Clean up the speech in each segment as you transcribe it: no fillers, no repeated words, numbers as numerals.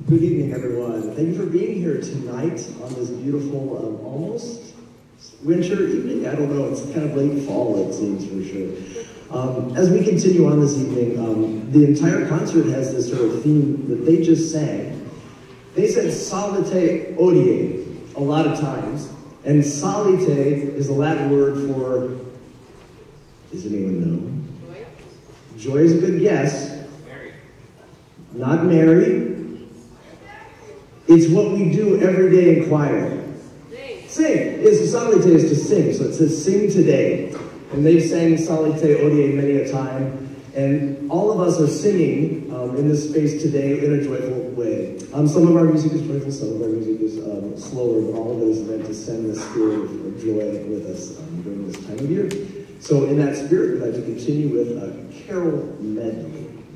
Good evening, everyone. Thank you for being here tonight on this beautiful, almost winter evening. I don't know, it's kind of late fall, it seems, for sure. As we continue on this evening, the entire concert has this sort of theme that they just sang. They said Salite Odie a lot of times, and Salite is the Latin word for, does anyone know? Joy. Joy is a good guess. Mary. Not Mary. It's what we do every day in choir. Sing. Yes, Salite is to sing, so it says sing today. And they've sang Salite Odie many a time. And all of us are singing in this space today in a joyful way. Some of our music is joyful, some of our music is slower, but all of it is meant to send the spirit of joy with us during this time of year. So in that spirit, we'd like to continue with a carol medley.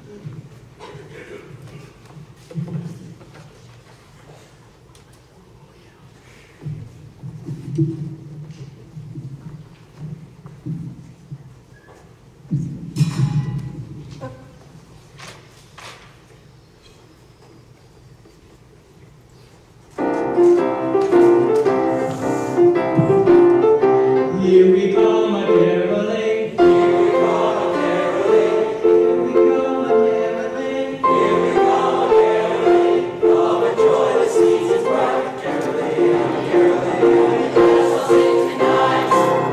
Here we come a-caroling, here we come a-caroling, here we come a-caroling, here we come a-caroling, of a joy that season's bright, caroling, caroling, let's sing tonight,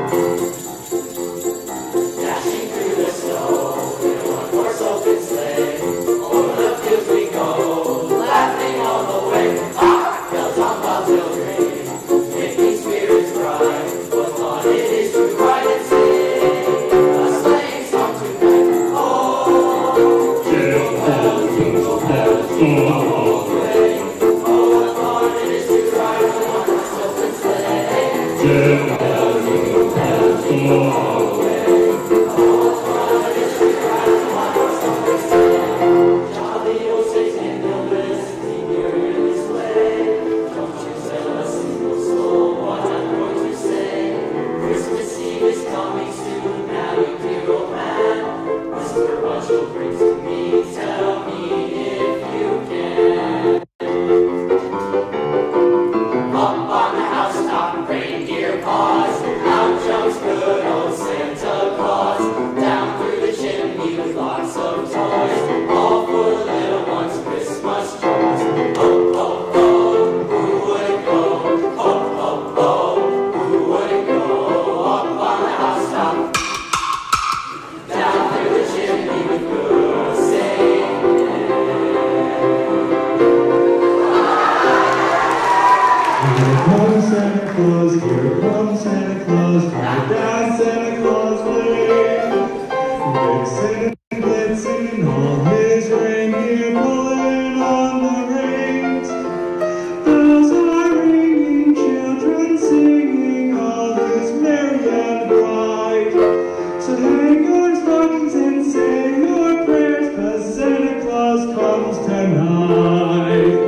dashing through the snow, in a one-horse open sleigh, over the fields we go, laughing all the way, bells on bobtail ring, making spirits bright. It is to ride and sing a sleighing song tonight. Oh, jingle bells, jingle all the way. Oh, what fun it is to ride on a one-horse open sleigh. Jingle bells, jingle all the way. Oh, what fun it is to ride on a one-horse open sleigh. Jolly old sleighs and they'll listen here in this way. Don't you sell a single soul what I'm going to say. Christmas Eve is coming soon, now you dear old man. Whisper what you'll bring to me, tell me if you can. Up on the housetop, reindeer paws, out jumps good old Santa Claus. Down through the chimney with lots of toys, all for the little ones' Christmas joys. Oh, oh, oh, who wouldn't go? Oh, oh, oh, who wouldn't go? Up on the housetop, down through the chimney with good singing. Here comes Santa Claus, here comes Santa Claus, here down Santa Claus way. Vixen and Blitzen and all his reindeer pulling on the reins. Bells are ringing, children singing, all is merry and bright. So hang your stockings and say your prayers, 'cause Santa Claus comes tonight.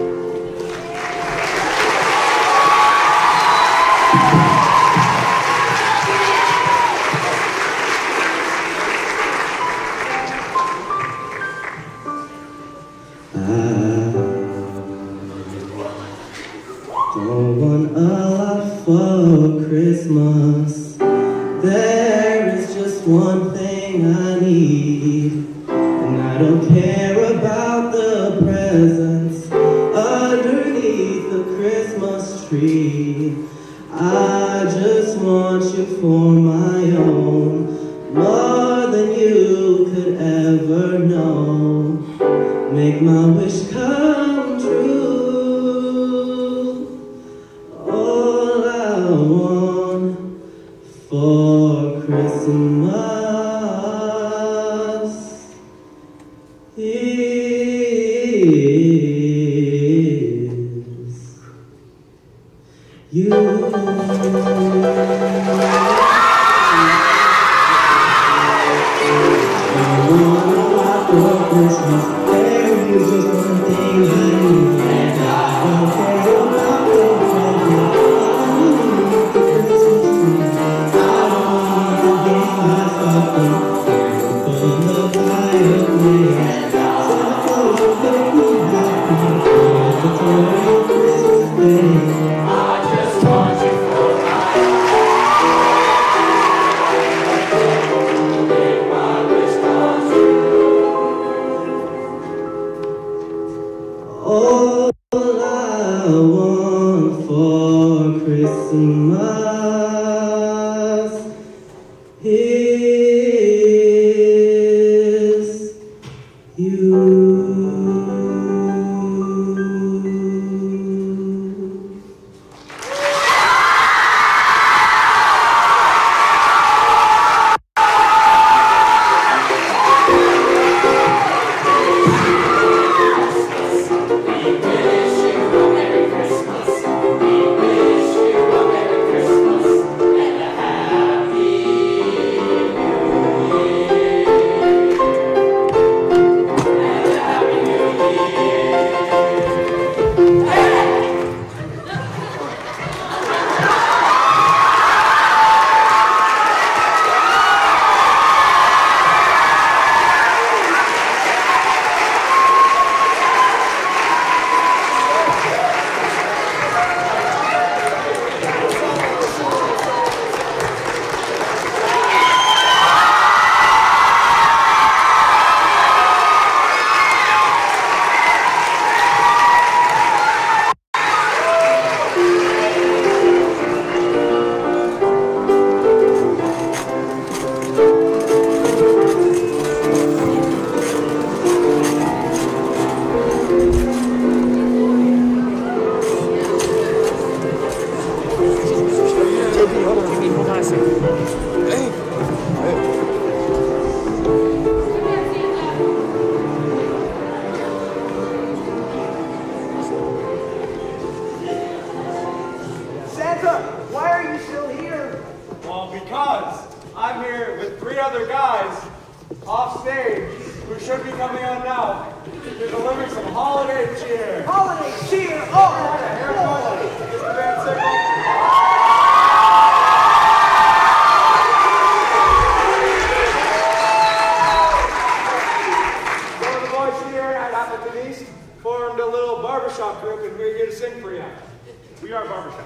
Don't want a lot for Christmas. There is just one thing I need, and I don't care about the presents underneath the Christmas tree. I just want you for my own, more than you could ever know. Make my wish come true. All I want for Christmas is you. Christmas, there is just one thing I need, and I don't care about the present. I need the Christmas tree. I don't want to get myself classic. Hey. Santa, why are you still here? Well, because I'm here with 3 other guys off stage who should be coming on now to deliver some holiday cheer. Holiday cheer! Oh! Here comes Mr. Van Sickle. One of the boys here at Appleton East formed a little barbershop group, and we're here to sing for you. We are barbershop.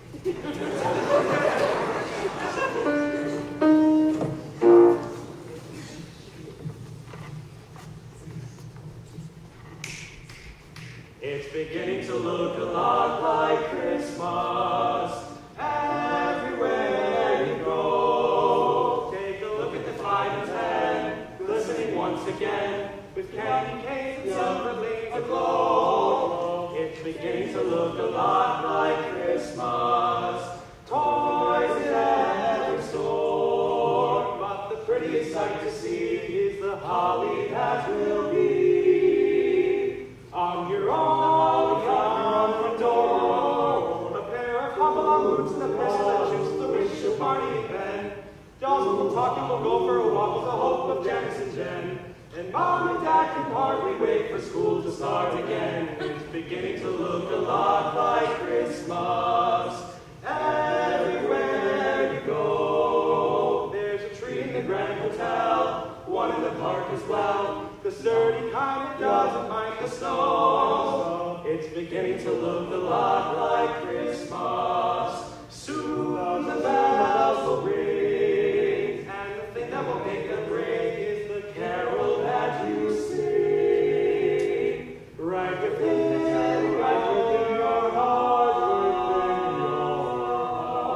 It's beginning to look a lot like Christmas everywhere you go. Take a look at the 5 and 10, glistening once again with candy canes and silver gleams aglow. It's beginning to look a lot like Christmas. Toys in every store, but the prettiest sight to see is the holly that will be on your own front door. A pair of hop-along boots and a pencil that shoots the wish of Barney and Ben. Dolls will talk and we'll go for a walk with the hope of Janice and Jen. And Mom and Dad can hardly wait for school to start again. It's beginning to look a lot like Christmas everywhere you go. There's a tree in the Grand Hotel, one in the park as well, the sturdy kind that doesn't mind the snow. It's beginning to look a lot like Christmas. Soon the bells will ring, and the thing that will make them ring is the carol that you sing. Right within the head, right within your heart, within your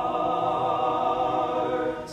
heart.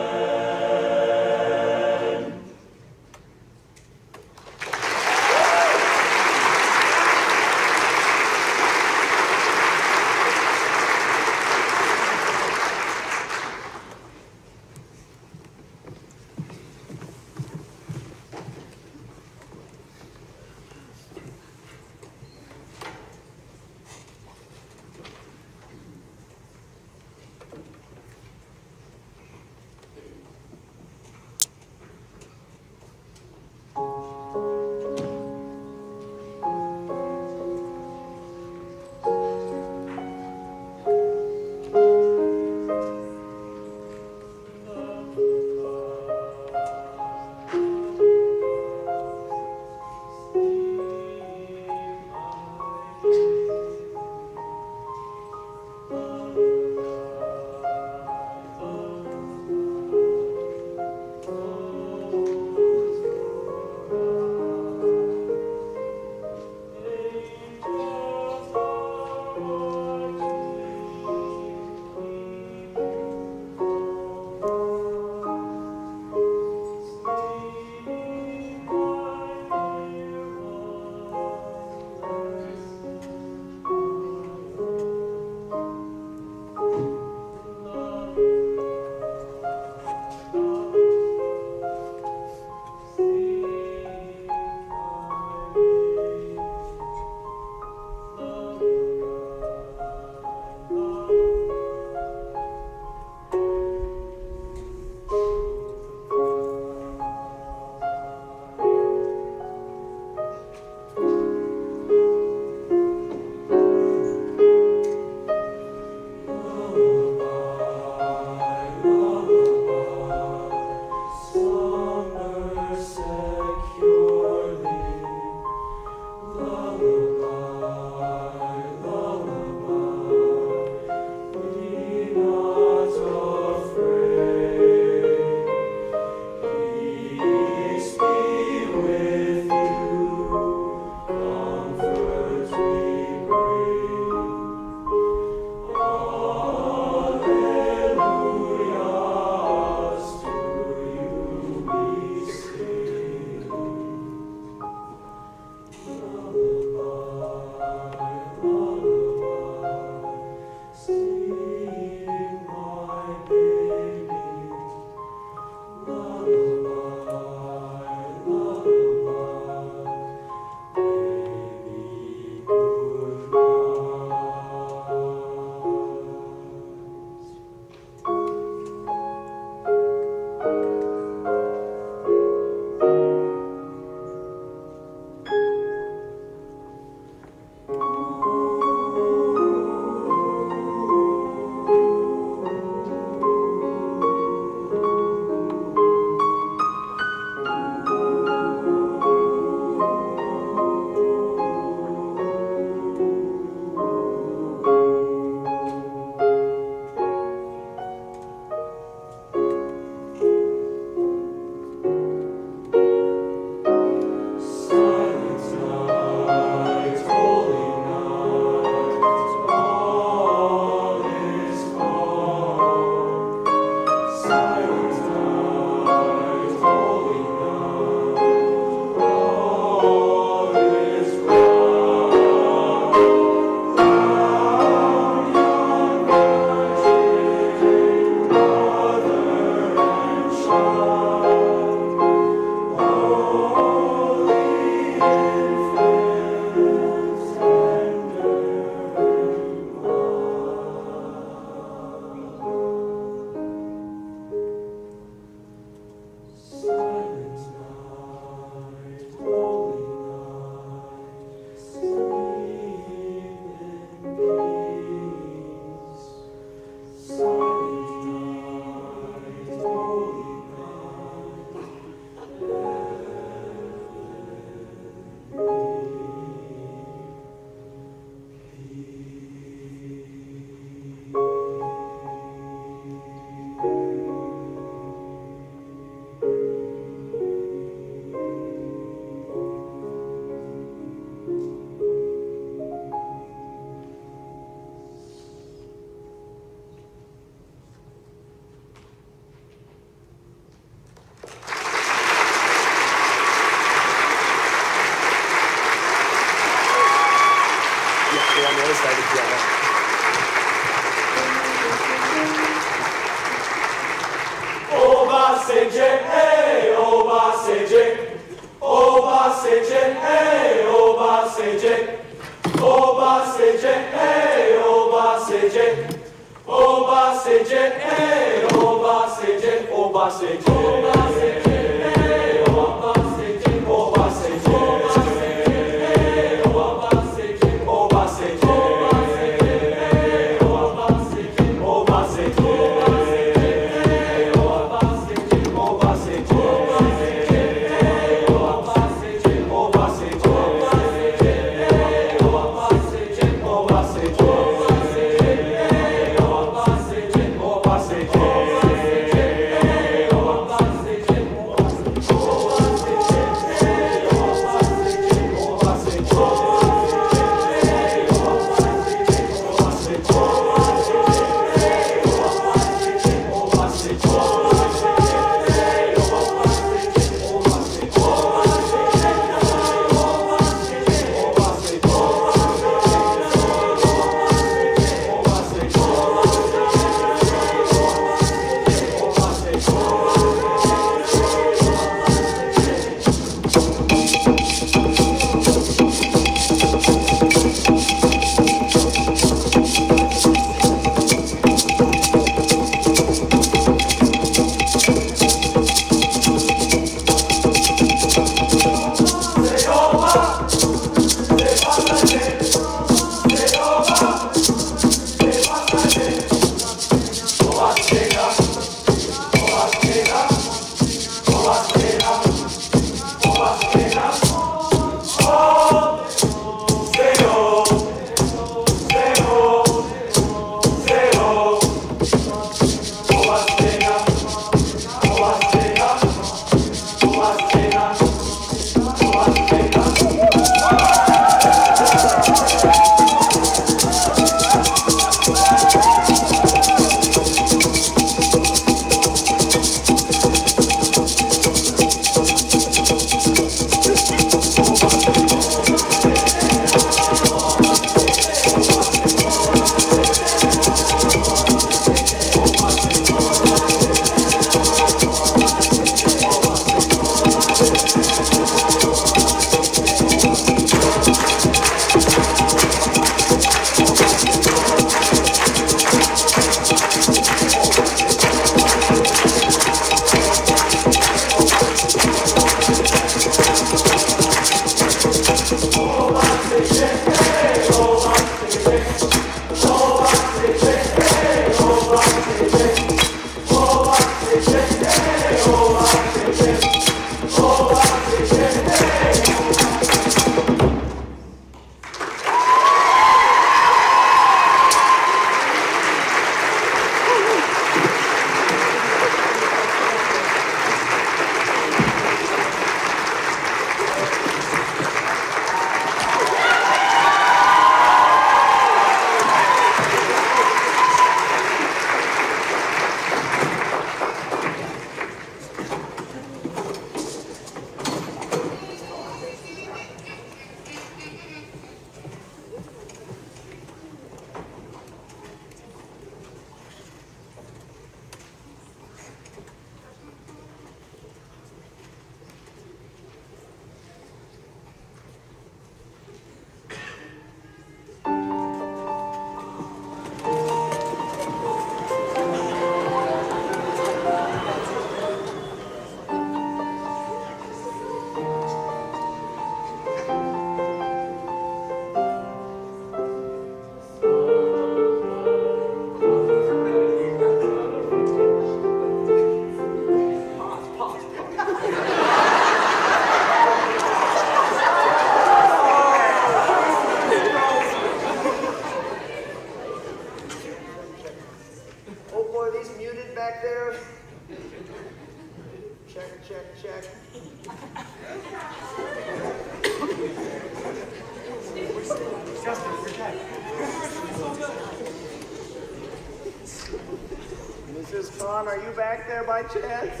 Mrs. Khan, are you back there by chance?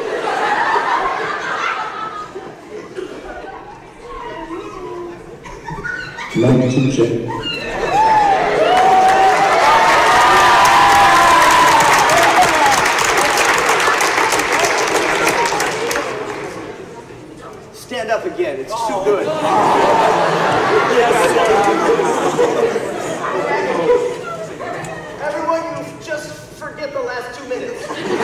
Like teacher. Stand up again, it's too good. Everyone, you forget the last 2 minutes.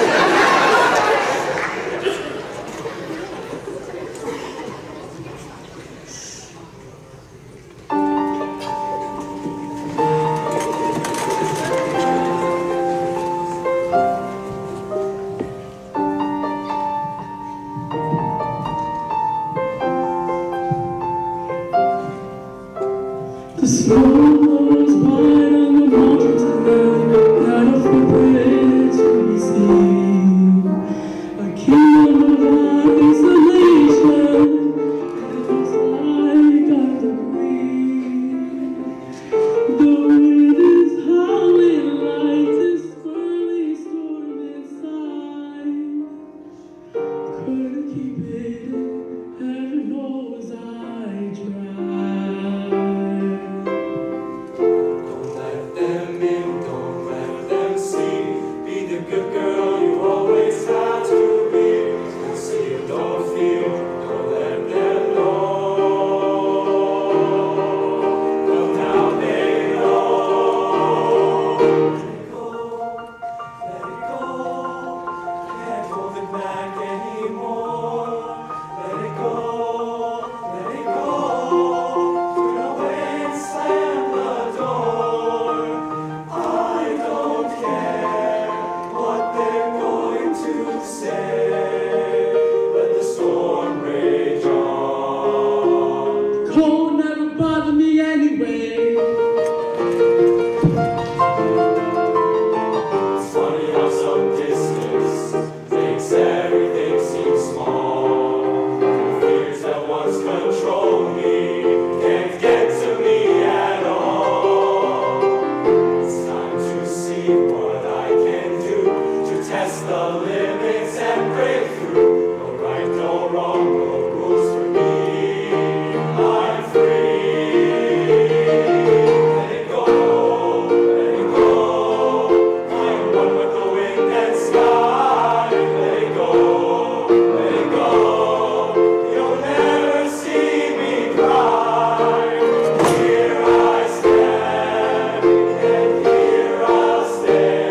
The snow was white on the mountain tonight, not a footprint to be seen. A kingdom of isolation, it looks like I'm the queen. The wind is howling like this swirling storm inside. Couldn't keep it in, heaven knows I tried. Don't let them in, don't let them see. Be the good girl you always had to be. Don't see, don't feel, don't let them know. Well, now they know. Let it go, can't hold it back anymore. Let it go, let it go. Turn away and slam the door. I don't care what they're going to say. Let the storm rage on. Cold never bothered me anyway. It's funny how some distance makes everything seem small. The fears that once controlled me can't get to me at all. It's time to see what I can do to test the limits and break through. No right, no wrong, no rules for me. I'm free. Let it go, let it go. I'm one with the wind and sky. Let it go, let it go. You'll never see me cry. Here I stand, and here I'll stay.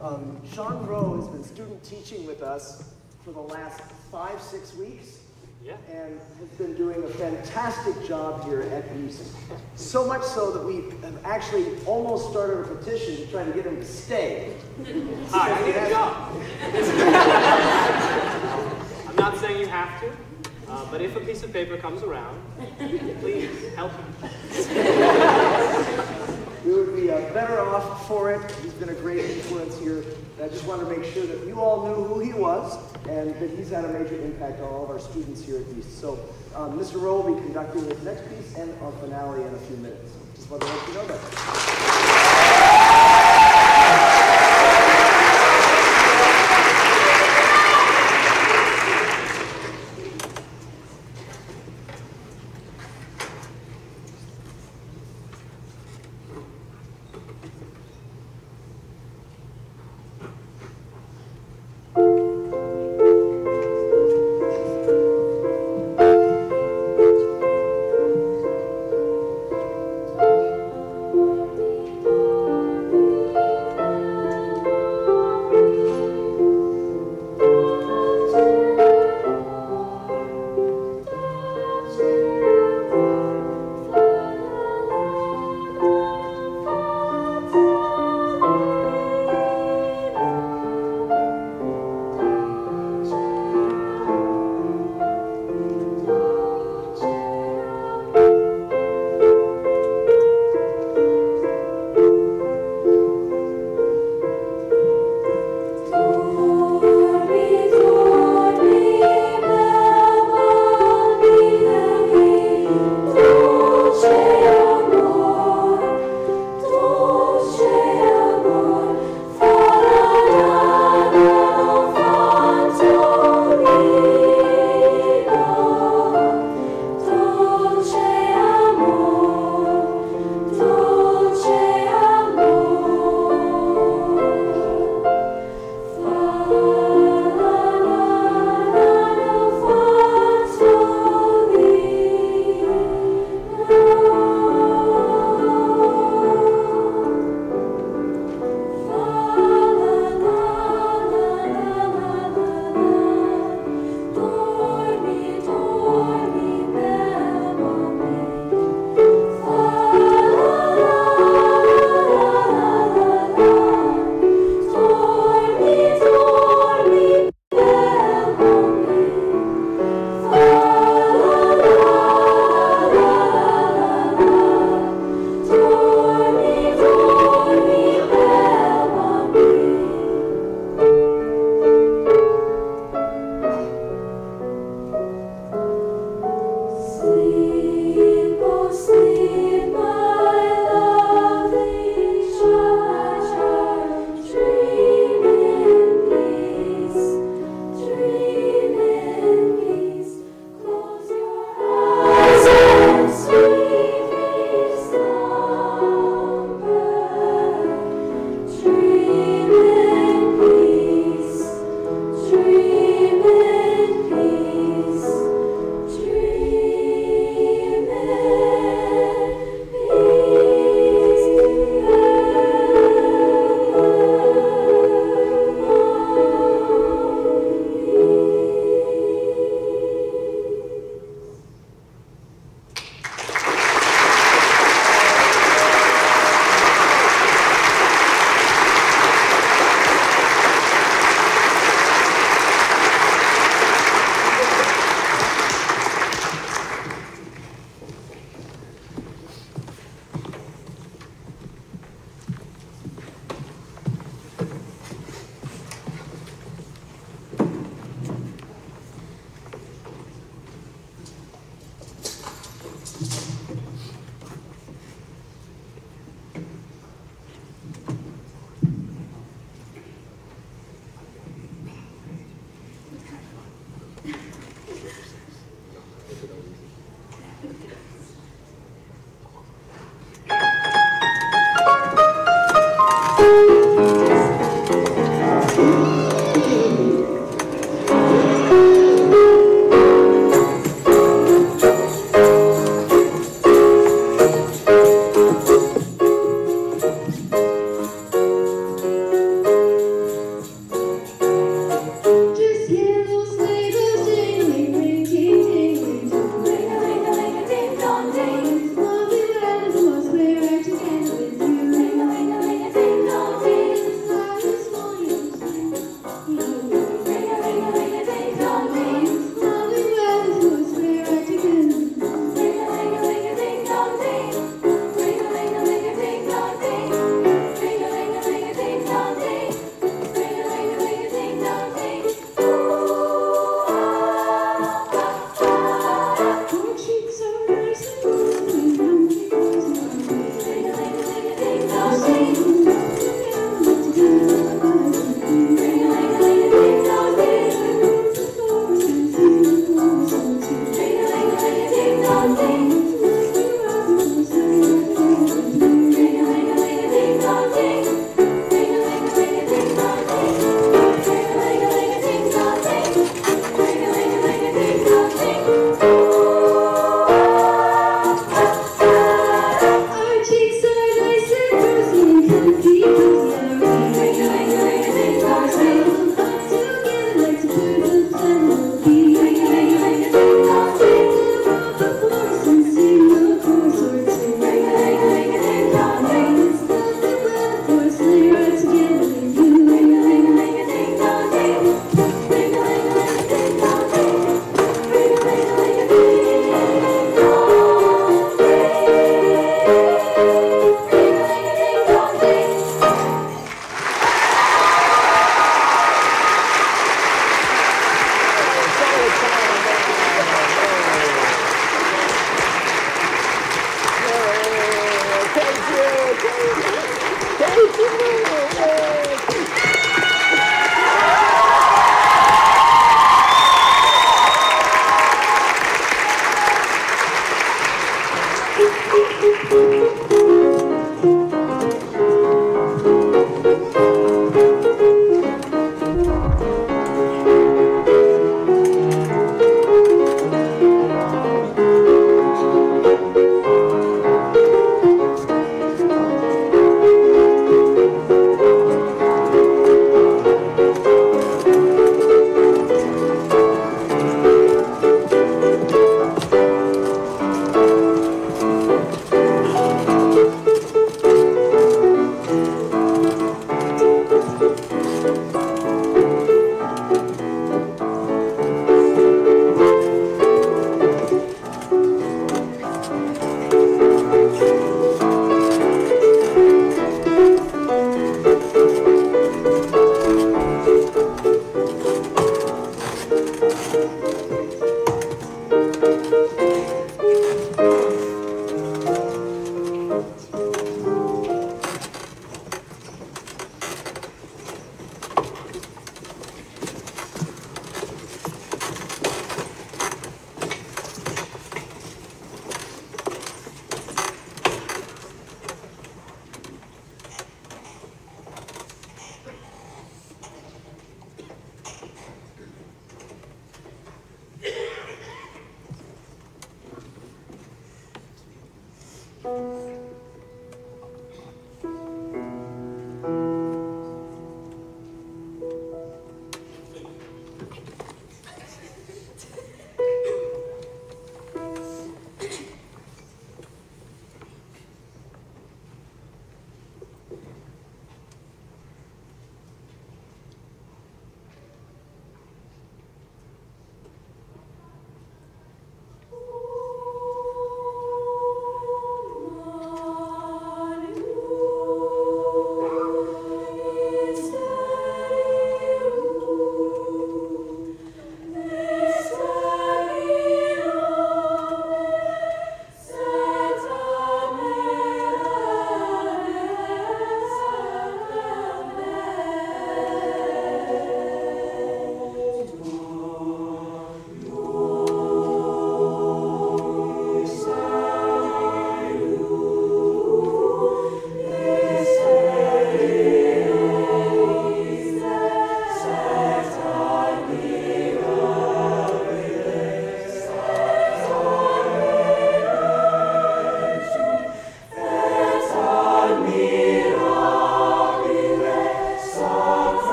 Sean Rowe has been student teaching with us for the last 5-6 weeks. Yeah. And has been doing a fantastic job here at East. So much so that we have actually almost started a petition to try to get him to stay. Hi, I need a job. I'm not saying you have to, but if a piece of paper comes around, please help him. We would be better off for it. He's been a great influence here. I just wanted to make sure that you all knew who he was and that he's had a major impact on all of our students here at East. So Mr. Rowe will be conducting this next piece and our finale in a few minutes. Just wanted to let you know that.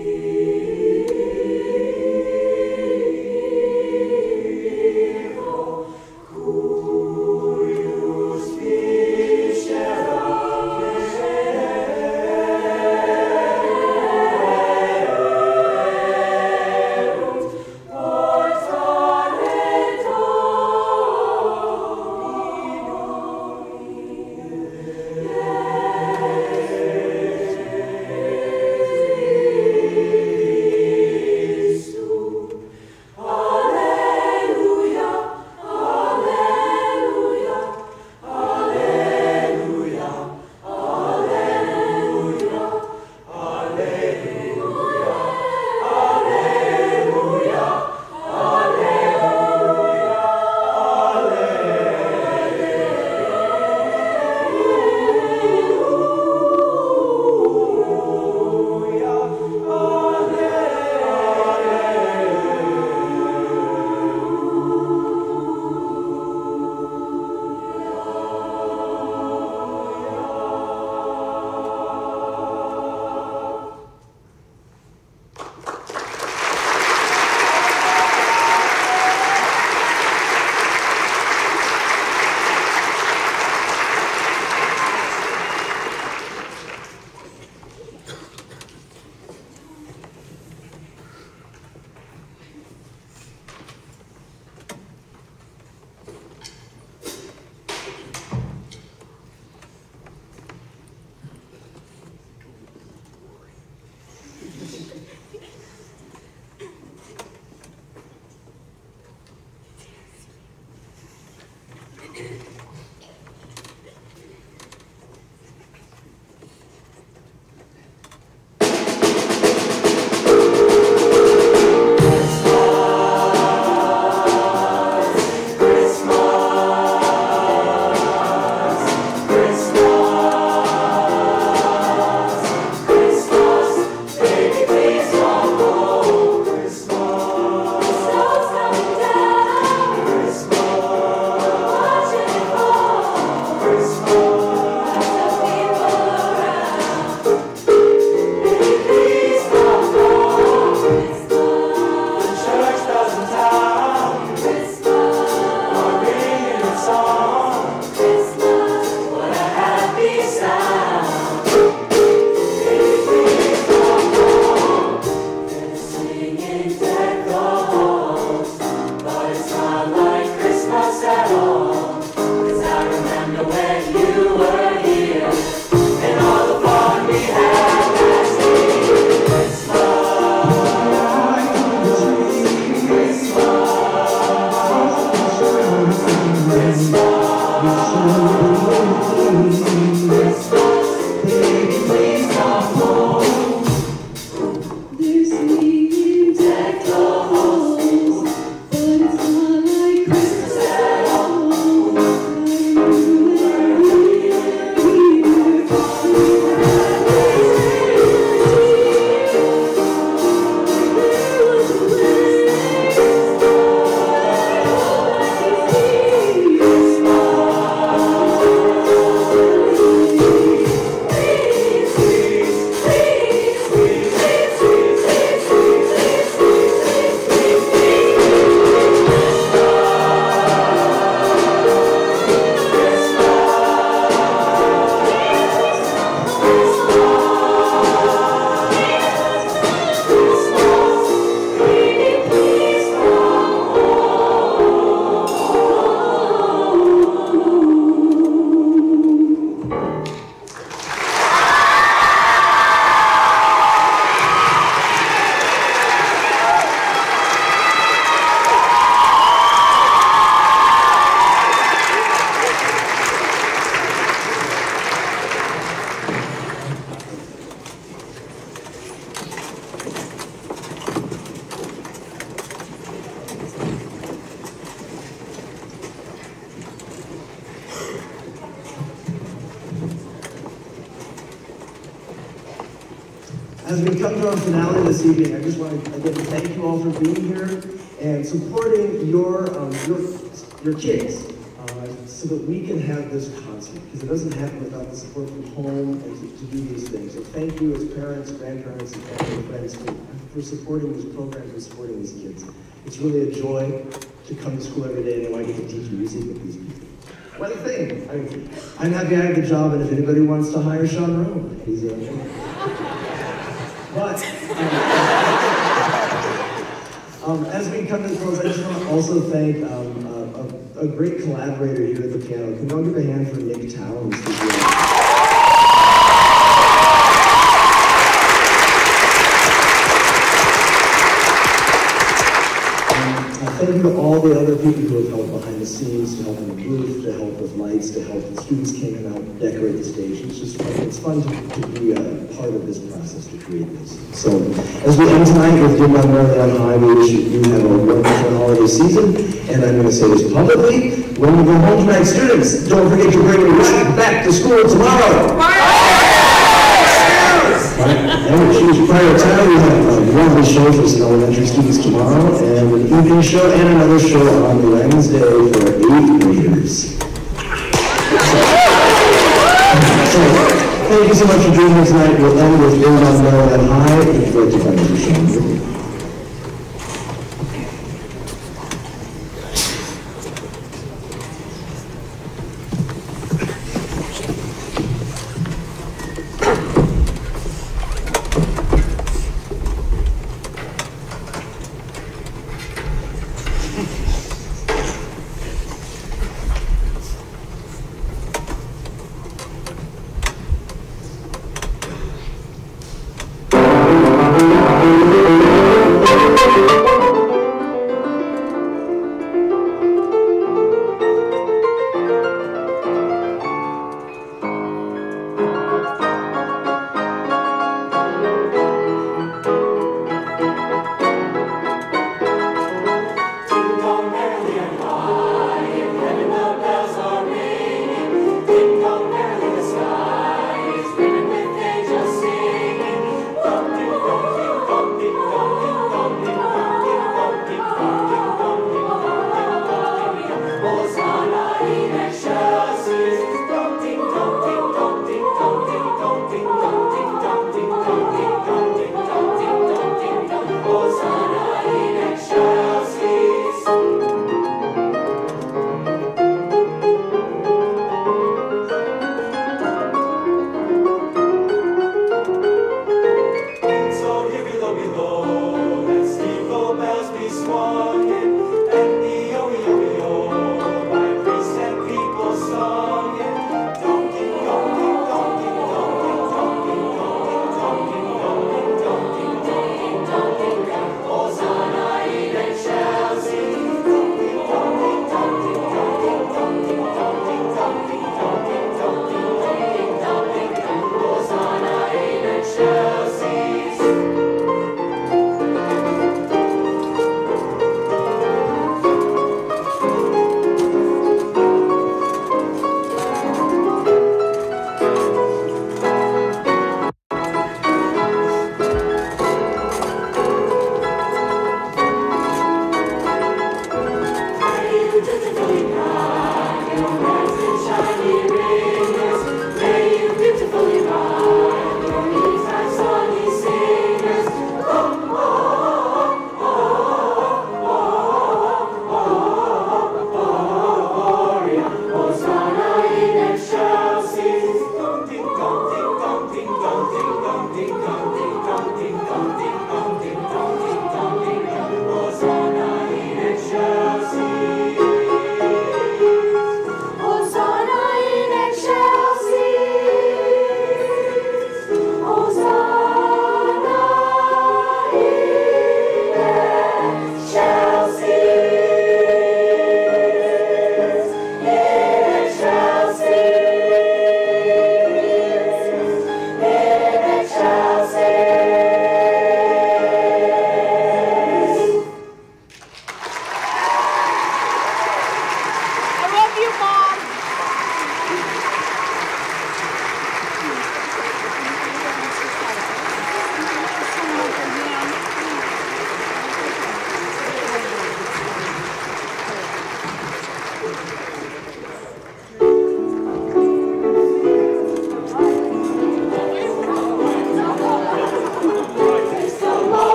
As we come to our finale this evening, I just want to again thank you all for being here and supporting your kids. so that we can have this concert, because it doesn't happen without the support from home and to do these things. So thank you as parents, grandparents, and family and friends for supporting these programs and supporting these kids. It's really a joy to come to school every day and I get to teach music with these people. What a thing. I'm happy I have the job, and if anybody wants to hire Sean Rowe, he's but, as we come to the close, I just want to also thank a great collaborator here at the piano. Can you all give a hand for Nick Towns? Thank you to all the other people who have helped behind the scenes, to help in the booth, to help with lights, to help the students came and helped decorate the stage. It's fun to be a part of this process to create this. So, as we end tonight with Dim on Merrily on High, we wish you have a wonderful holiday season. And I'm going to say this publicly: when you go home tonight, students, don't forget to bring your right back to school tomorrow. And choose prior time. We have a lovely show for some elementary students tomorrow, and an evening show and another show on Wednesday for 8th graders. So, thank you so much for joining us tonight. We'll end with Dim on Merrily on High. If you'd like to find your show.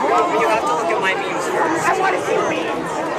You have to look at my memes first. I want to see memes.